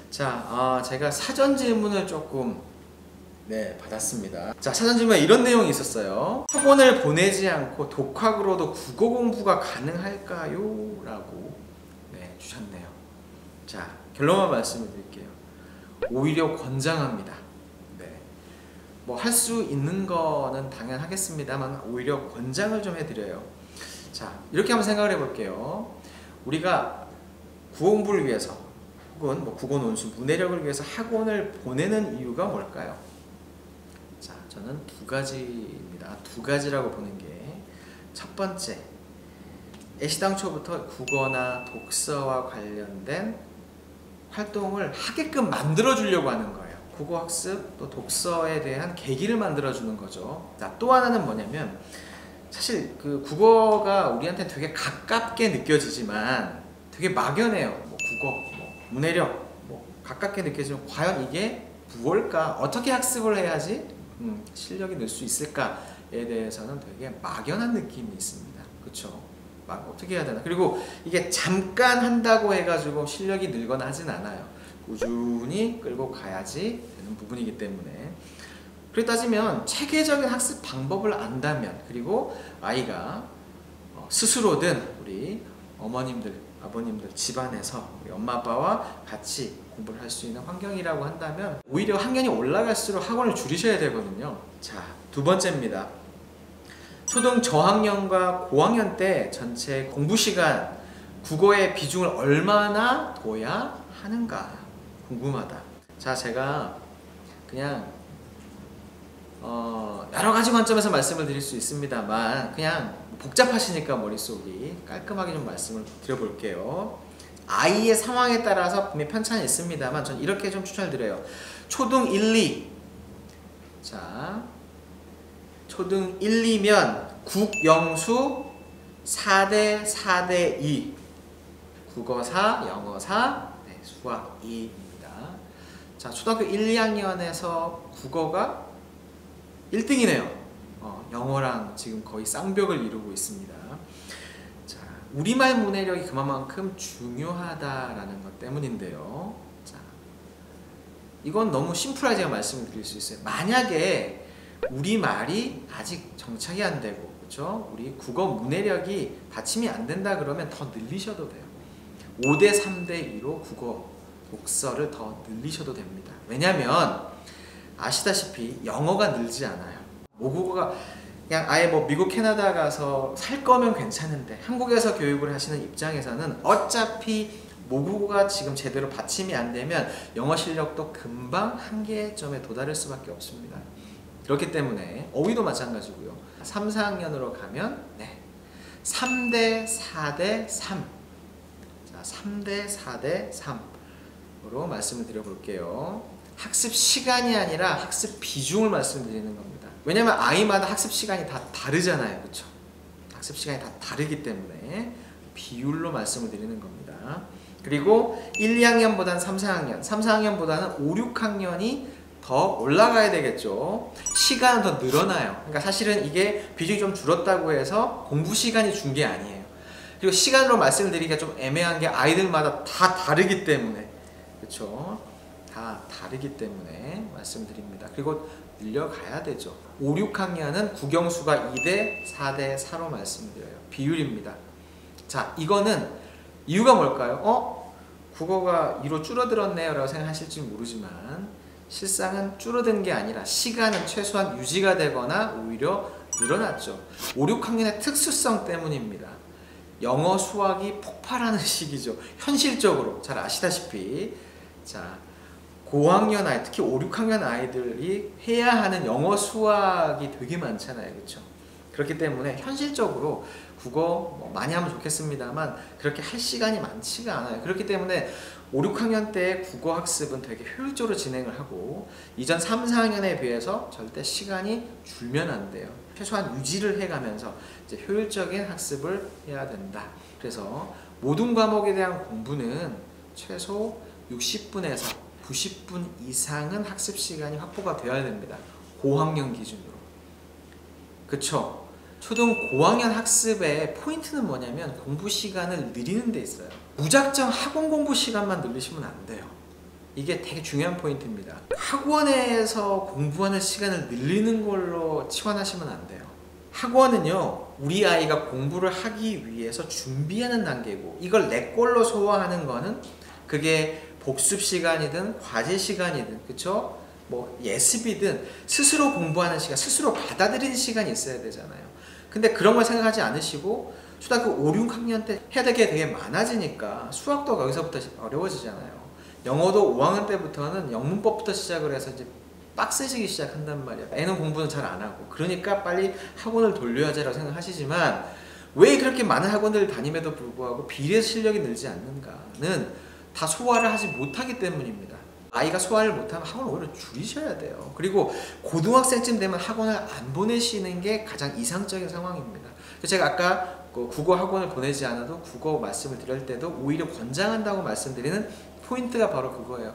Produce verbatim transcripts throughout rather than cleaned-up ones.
자, 아, 제가 사전 질문을 조금 네 받았습니다. 자, 사전 질문에 이런 내용이 있었어요. 학원을 보내지 않고 독학으로도 국어 공부가 가능할까요? 라고 네 주셨네요. 자, 결론만 말씀을 드릴게요. 오히려 권장합니다. 네, 뭐 할 수 있는 거는 당연하겠습니다만 오히려 권장을 좀 해드려요. 자, 이렇게 한번 생각을 해볼게요. 우리가 국어 공부를 위해서 혹은 뭐 국어 논술, 문해력을 위해서 학원을 보내는 이유가 뭘까요? 자, 저는 두 가지입니다. 두 가지라고 보는 게, 첫 번째, 애시당초부터 국어나 독서와 관련된 활동을 하게끔 만들어 주려고 하는 거예요. 국어학습 또 독서에 대한 계기를 만들어 주는 거죠. 자, 또 하나는 뭐냐면, 사실 그 국어가 우리한테 되게 가깝게 느껴지지만 되게 막연해요. 뭐 국어, 뭐 문해력, 뭐 가깝게 느껴지면 과연 이게 무엇일까? 어떻게 학습을 해야지 음, 실력이 늘 수 있을까에 대해서는 되게 막연한 느낌이 있습니다. 그렇죠? 막 어떻게 해야 되나? 그리고 이게 잠깐 한다고 해가지고 실력이 늘거나 하진 않아요. 꾸준히 끌고 가야지 되는 부분이기 때문에. 그렇게 따지면 체계적인 학습 방법을 안다면, 그리고 아이가 스스로든 우리 어머님들, 아버님들 집안에서 우리 엄마 아빠와 같이 공부를 할 수 있는 환경이라고 한다면 오히려 학년이 올라갈수록 학원을 줄이셔야 되거든요. 자, 두 번째입니다. 초등 저학년과 고학년 때 전체 공부 시간, 국어의 비중을 얼마나 둬야 하는가 궁금하다. 자, 제가 그냥 어, 여러 가지 관점에서 말씀을 드릴 수 있습니다만 그냥 복잡하시니까 머릿속이 깔끔하게 좀 말씀을 드려볼게요. 아이의 상황에 따라서 분명히 편차는 있습니다만 전 이렇게 좀 추천을 드려요. 초등 일, 이. 자, 초등 일, 이면 국영수 사 대 사 대 이. 국어 사, 영어 사, 네, 수학 이입니다. 자, 초등학교 일, 이 학년에서 국어가 일 등이네요. 어, 영어랑 지금 거의 쌍벽을 이루고 있습니다. 자, 우리말 문해력이 그만큼 중요하다라는 것 때문인데요. 자, 이건 너무 심플하게 제가 말씀을 드릴 수 있어요. 만약에 우리말이 아직 정착이 안 되고, 그렇죠? 우리 국어 문해력이 받침이 안 된다 그러면 더 늘리셔도 돼요. 오 대 삼 대 이로 국어 독서를 더 늘리셔도 됩니다. 왜냐면 아시다시피 영어가 늘지 않아요. 모국어가 그냥 아예 뭐 미국, 캐나다 가서 살 거면 괜찮은데 한국에서 교육을 하시는 입장에서는 어차피 모국어가 지금 제대로 받침이 안 되면 영어 실력도 금방 한계점에 도달할 수밖에 없습니다. 그렇기 때문에 어휘도 마찬가지고요. 삼, 사 학년으로 가면 네, 삼 대 사 대 삼. 자, 삼 대 사 대 삼으로 말씀을 드려볼게요. 학습 시간이 아니라 학습 비중을 말씀드리는 겁니다. 왜냐면 아이마다 학습 시간이 다 다르잖아요. 그렇죠? 학습 시간이 다 다르기 때문에 비율로 말씀을 드리는 겁니다. 그리고 일, 이 학년보다는 삼, 사 학년, 삼, 사 학년보다는 오, 육 학년이 더 올라가야 되겠죠. 시간은 더 늘어나요. 그러니까 사실은 이게 비중이 좀 줄었다고 해서 공부 시간이 준 게 아니에요. 그리고 시간으로 말씀을 드리기가 좀 애매한 게 아이들마다 다 다르기 때문에, 그렇죠? 다 다르기 때문에 말씀드립니다. 그리고 늘려가야 되죠. 오, 육 학년은 국영수가 이 대 사 대 사로 말씀드려요. 비율입니다. 자, 이거는 이유가 뭘까요? 어? 국어가 이로 줄어들었네요 라고 생각하실지 모르지만 실상은 줄어든 게 아니라 시간은 최소한 유지가 되거나 오히려 늘어났죠. 오, 육 학년의 특수성 때문입니다. 영어, 수학이 폭발하는 시기죠. 현실적으로 잘 아시다시피. 자, 고학년 아이, 특히 오, 육 학년 아이들이 해야 하는 영어, 수학이 되게 많잖아요. 그렇죠? 그렇기 때문에 현실적으로 국어 뭐 많이 하면 좋겠습니다만 그렇게 할 시간이 많지가 않아요. 그렇기 때문에 오, 육 학년 때 국어 학습은 되게 효율적으로 진행을 하고 이전 삼, 사 학년에 비해서 절대 시간이 줄면 안 돼요. 최소한 유지를 해가면서 이제 효율적인 학습을 해야 된다. 그래서 모든 과목에 대한 공부는 최소 육십 분에서 구십 분 이상은 학습 시간이 확보가 되어야 됩니다. 고학년 기준으로. 그쵸? 초등 고학년 학습의 포인트는 뭐냐면 공부 시간을 늘리는 데 있어요. 무작정 학원 공부 시간만 늘리시면 안 돼요. 이게 되게 중요한 포인트입니다. 학원에서 공부하는 시간을 늘리는 걸로 치환하시면 안 돼요. 학원은요, 우리 아이가 공부를 하기 위해서 준비하는 단계고, 이걸 내 걸로 소화하는 거는 그게 복습 시간이든 과제 시간이든, 그쵸? 뭐 예습이든 스스로 공부하는 시간, 스스로 받아들이는 시간이 있어야 되잖아요. 근데 그런 걸 생각하지 않으시고 초등학교 오, 육 학년 때 해야 될 게 되게 많아지니까 수학도 거기서부터 어려워지잖아요. 영어도 오 학년 때부터는 영문법부터 시작을 해서 이제 빡세지기 시작한단 말이야. 애는 공부는 잘 안 하고, 그러니까 빨리 학원을 돌려야지라고 생각하시지만, 왜 그렇게 많은 학원들을 다님에도 불구하고 비례 실력이 늘지 않는가는 다 소화를 하지 못하기 때문입니다. 아이가 소화를 못하면 학원을 오히려 줄이셔야 돼요. 그리고 고등학생쯤 되면 학원을 안 보내시는 게 가장 이상적인 상황입니다. 제가 아까 국어 학원을 보내지 않아도 국어 말씀을 드릴 때도 오히려 권장한다고 말씀드리는 포인트가 바로 그거예요.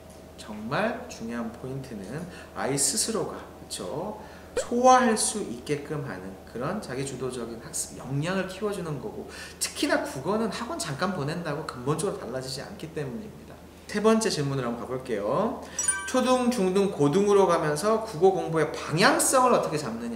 정말 중요한 포인트는 아이 스스로가, 그렇죠? 소화할 수 있게끔 하는 그런 자기 주도적인 학습 역량을 키워주는 거고, 특히나 국어는 학원 잠깐 보낸다고 근본적으로 달라지지 않기 때문입니다. 세 번째 질문을 한번 가볼게요. 초등, 중등, 고등으로 가면서 국어 공부의 방향성을 어떻게 잡느냐.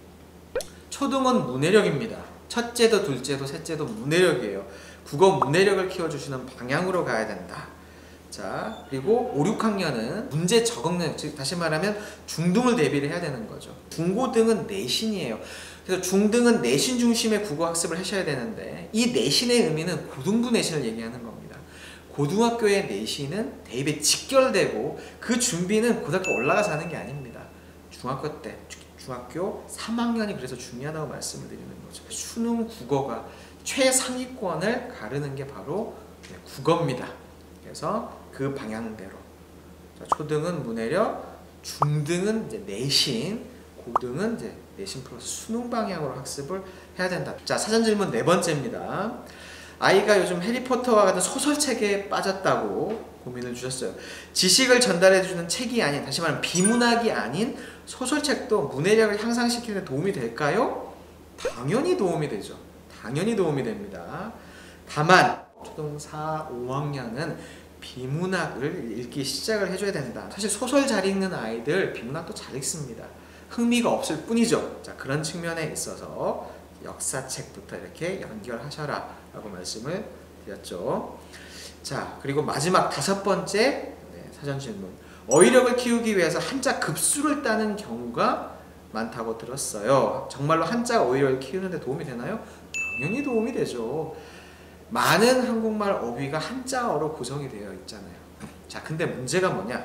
초등은 문해력입니다. 첫째도 둘째도 셋째도 문해력이에요. 국어 문해력을 키워주시는 방향으로 가야 된다. 자, 그리고 오, 육 학년은 문제 적응력, 즉 다시 말하면 중등을 대비를 해야 되는 거죠. 중고등은 내신이에요. 그래서 중등은 내신 중심의 국어 학습을 하셔야 되는데, 이 내신의 의미는 고등부 내신을 얘기하는 겁니다. 고등학교의 내신은 대입에 직결되고 그 준비는 고등학교 올라가서 하는 게 아닙니다. 중학교 때, 중학교 삼 학년이 그래서 중요하다고 말씀을 드리는 거죠. 수능 국어가 최상위권을 가르는 게 바로 국어입니다. 그래서 그 방향대로 초등은 문해력, 중등은 이제 내신, 고등은 이제 내신 플러스 수능 방향으로 학습을 해야 된다. 자, 사전 질문 네 번째입니다. 아이가 요즘 해리포터와 같은 소설책에 빠졌다고 고민을 주셨어요. 지식을 전달해주는 책이 아닌, 다시 말하면 비문학이 아닌 소설책도 문해력을 향상시키는 데 도움이 될까요? 당연히 도움이 되죠. 당연히 도움이 됩니다. 다만 초등 사, 오 학년은 비문학을 읽기 시작을 해줘야 된다. 사실 소설 잘 읽는 아이들 비문학도 잘 읽습니다. 흥미가 없을 뿐이죠. 자, 그런 측면에 있어서 역사책부터 이렇게 연결하셔라 라고 말씀을 드렸죠. 자, 그리고 마지막 다섯 번째 네, 사전 질문. 어휘력을 키우기 위해서 한자 급수를 따는 경우가 많다고 들었어요. 정말로 한자 어휘력을 키우는 데 도움이 되나요? 당연히 도움이 되죠. 많은 한국말 어휘가 한자어로 구성이 되어 있잖아요. 자, 근데 문제가 뭐냐?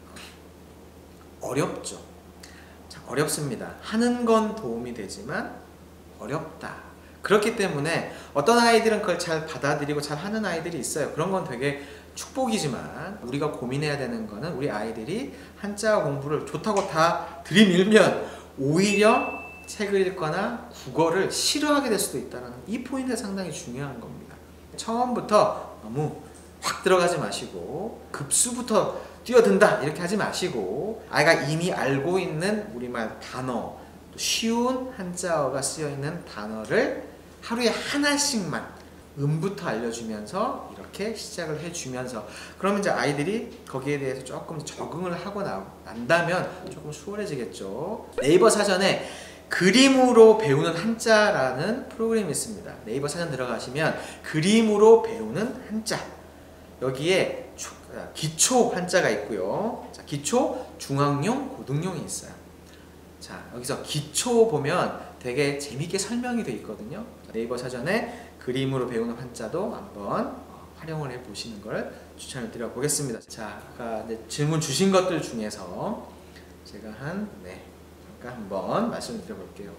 어렵죠. 자, 어렵습니다. 하는 건 도움이 되지만 어렵다. 그렇기 때문에 어떤 아이들은 그걸 잘 받아들이고 잘 하는 아이들이 있어요. 그런 건 되게 축복이지만, 우리가 고민해야 되는 거는 우리 아이들이 한자 공부를 좋다고 다 들이밀면 오히려 책을 읽거나 국어를 싫어하게 될 수도 있다는 이 포인트가 상당히 중요한 겁니다. 처음부터 너무 확 들어가지 마시고 급수부터 뛰어든다 이렇게 하지 마시고, 아이가 이미 알고 있는 우리말 단어, 또 쉬운 한자어가 쓰여있는 단어를 하루에 하나씩만 음부터 알려주면서 이렇게 시작을 해주면서, 그러면 이제 아이들이 거기에 대해서 조금 적응을 하고 난다면 조금 수월해지겠죠. 네이버 사전에 그림으로 배우는 한자라는 프로그램이 있습니다. 네이버 사전 들어가시면 그림으로 배우는 한자, 여기에 기초 한자가 있고요. 자, 기초, 중학용, 고등용이 있어요. 자, 여기서 기초 보면 되게 재밌게 설명이 되어 있거든요. 네이버 사전에 그림으로 배우는 한자도 한번 활용을 해 보시는 걸 추천을 드려 보겠습니다. 자, 아까 질문 주신 것들 중에서 제가 한 네, 잠깐 한번 말씀을 드려볼게요.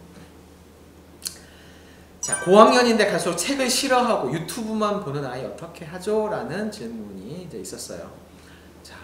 자, 고학년인데 갈수록 책을 싫어하고 유튜브만 보는 아이 어떻게 하죠? 라는 질문이 이제 있었어요. 자,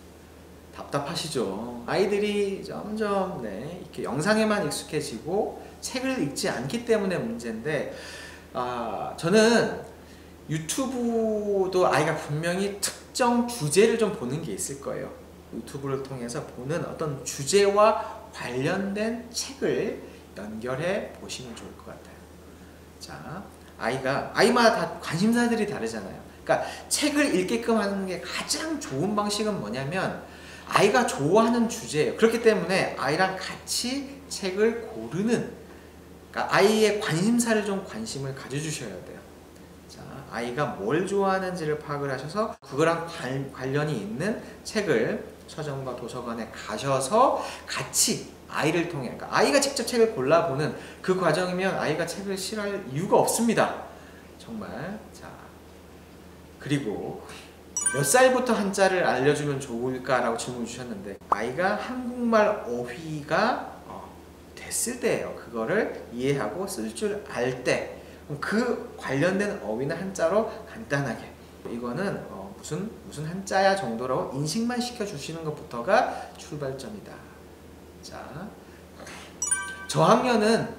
답답하시죠? 아이들이 점점 네, 이렇게 영상에만 익숙해지고 책을 읽지 않기 때문에 문제인데, 아, 저는 유튜브도 아이가 분명히 특정 주제를 좀 보는 게 있을 거예요. 유튜브를 통해서 보는 어떤 주제와 관련된 책을 연결해 보시면 좋을 것 같아요. 자, 아이가, 아이마다 다 관심사들이 다르잖아요. 그러니까 책을 읽게끔 하는 게 가장 좋은 방식은 뭐냐면 아이가 좋아하는 주제예요. 그렇기 때문에 아이랑 같이 책을 고르는, 그러니까 아이의 관심사를 좀 관심을 가져주셔야 돼요. 자, 아이가 뭘 좋아하는지를 파악을 하셔서 그거랑 관, 관련이 있는 책을 서점과 도서관에 가셔서 같이 아이를 통해, 그러니까 아이가 직접 책을 골라보는 그 과정이면 아이가 책을 싫어할 이유가 없습니다. 정말. 자, 그리고 몇 살부터 한자를 알려주면 좋을까라고 질문 주셨는데 아이가 한국말 어휘가 어, 됐을 때예요. 그거를 이해하고 쓸 줄 알 때 그 관련된 어휘나 한자로 간단하게, 이거는 어, 무슨 무슨 한자야 정도로 인식만 시켜주시는 것부터가 출발점이다. 자, 저학년은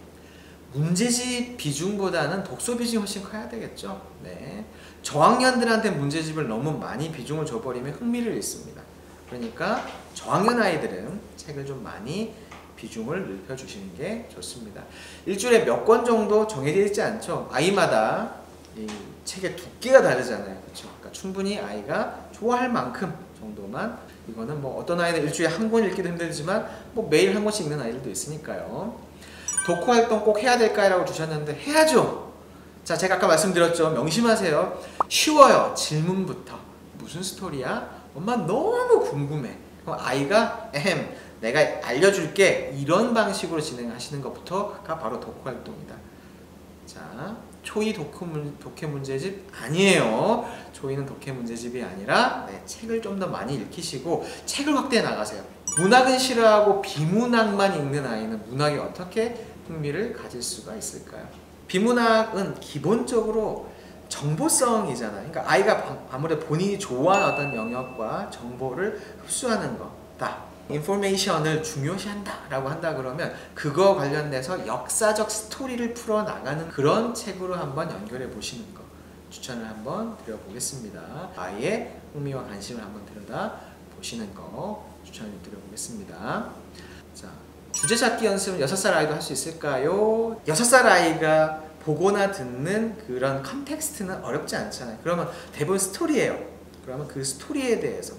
문제집 비중보다는 독서 비중이 훨씬 커야 되겠죠. 네. 저학년들한테 문제집을 너무 많이 비중을 줘버리면 흥미를 잃습니다. 그러니까 저학년 아이들은 책을 좀 많이 비중을 넓혀주시는 게 좋습니다. 일주일에 몇 권 정도 정해져 있지 않죠. 아이마다 이 책의 두께가 다르잖아요. 그렇죠? 그러니까 충분히 아이가 좋아할 만큼 정도만, 이거는 뭐 어떤 아이는 일주일에 한 권 읽기도 힘들지만 뭐 매일 한 권씩 읽는 아이들도 있으니까요. 독후 활동 꼭 해야 될까요? 주셨는데 해야죠. 자, 제가 아까 말씀드렸죠. 명심하세요. 쉬워요. 질문부터. 무슨 스토리야? 엄마 너무 궁금해. 그럼 아이가 에헴 내가 알려줄게, 이런 방식으로 진행하시는 것부터가 바로 독후 활동이다. 자, 초이 독후 문, 독해 문제집 아니에요. 초이는 독해 문제집이 아니라 네, 책을 좀 더 많이 읽히시고 책을 확대해 나가세요. 문학은 싫어하고 비문학만 읽는 아이는 문학에 어떻게 흥미를 가질 수가 있을까요? 비문학은 기본적으로 정보성이잖아요. 그러니까 아이가 아무래도 본인이 좋아하는 어떤 영역과 정보를 흡수하는 거다. 인포메이션을 중요시한다 라고 한다 그러면 그거 관련돼서 역사적 스토리를 풀어나가는 그런 책으로 한번 연결해 보시는 거 추천을 한번 드려보겠습니다. 아이의 흥미와 관심을 한번 들여다 보시는 거 추천을 드려보겠습니다. 자, 주제 찾기 연습은 여섯 살 아이도 할 수 있을까요? 여섯 살 아이가 보거나 듣는 그런 컨텍스트는 어렵지 않잖아요. 그러면 대부분 스토리예요. 그러면 그 스토리에 대해서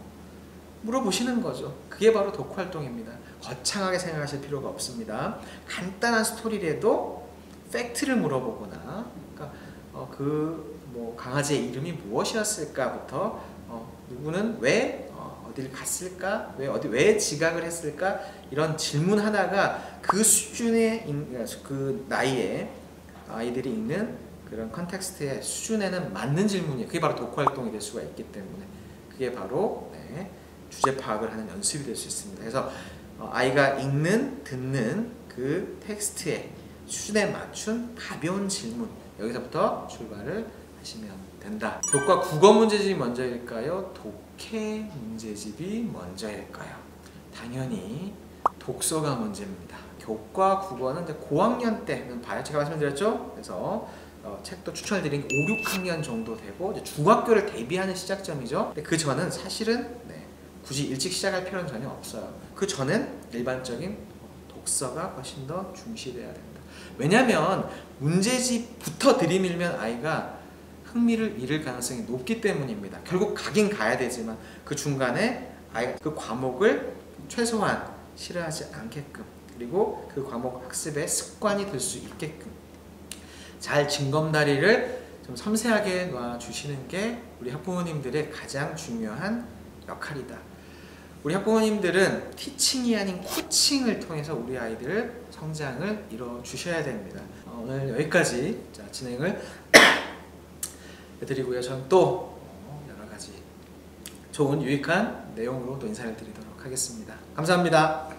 물어보시는 거죠. 그게 바로 독후 활동입니다. 거창하게 생각하실 필요가 없습니다. 간단한 스토리라도 팩트를 물어보거나, 그러니까 어, 그 뭐 강아지의 이름이 무엇이었을까부터 어, 누구는 왜 어, 어디를 갔을까, 왜 어디 왜 지각을 했을까, 이런 질문 하나가 그 수준의 그 나이에 아이들이 읽는 그런 컨텍스트의 수준에는 맞는 질문이에요. 그게 바로 독후 활동이 될 수가 있기 때문에 그게 바로 네, 주제 파악을 하는 연습이 될 수 있습니다. 그래서 어, 아이가 읽는, 듣는 그 텍스트의 수준에 맞춘 가벼운 질문, 여기서부터 출발을 하시면 된다. 교과 국어 문제집이 먼저일까요? 독해 문제집이 먼저일까요? 당연히 독서가 문제입니다. 교과 국어는 이제 고학년 때는 봐요. 제가 말씀드렸죠? 그래서 어, 책도 추천드린 게 오, 육 학년 정도 되고 이제 중학교를 대비하는 시작점이죠. 근데 그 전은 사실은 네, 굳이 일찍 시작할 필요는 전혀 없어요. 그 전엔 일반적인 독서가 훨씬 더 중시돼야 된다. 왜냐하면 문제집부터 들이밀면 아이가 흥미를 잃을 가능성이 높기 때문입니다. 결국 가긴 가야 되지만 그 중간에 아이가 그 과목을 최소한 싫어하지 않게끔, 그리고 그 과목 학습의 습관이 될 수 있게끔 잘 징검다리를 좀 섬세하게 놔주시는 게 우리 학부모님들의 가장 중요한 역할이다. 우리 학부모님들은 티칭이 아닌 코칭을 통해서 우리 아이들 성장을 이뤄 주셔야 됩니다. 어, 오늘 여기까지 자, 진행을 해드리고요. 저는 또 여러 가지 좋은 유익한 내용으로 또 인사를 드리도록 하겠습니다. 감사합니다.